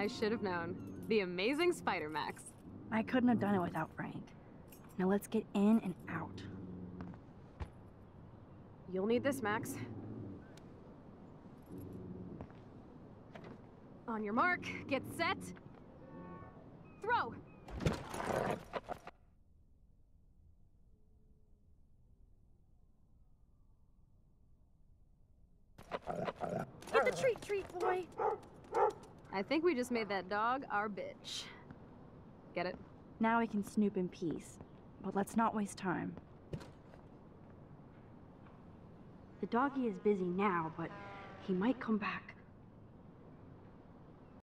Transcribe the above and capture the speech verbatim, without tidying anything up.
I should have known. The amazing Spider Max. I couldn't have done it without Frank. Now let's get in and out. You'll need this, Max. On your mark, get set, throw! Get the treat, treat, boy! I think we just made that dog our bitch. Get it? Now we can snoop in peace, but let's not waste time. The doggy is busy now, but he might come back.